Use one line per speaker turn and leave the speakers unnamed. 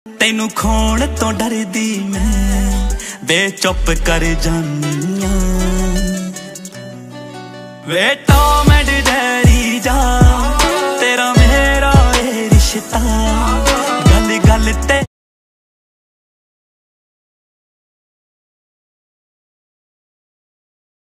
ਤੈਨੂੰ ਖੋਣ ਤੋਂ ਡਰਦੀ ਮੈਂ ਵੇ ਚੁੱਪ ਕਰ ਜਾਨੀਆਂ ਵੇ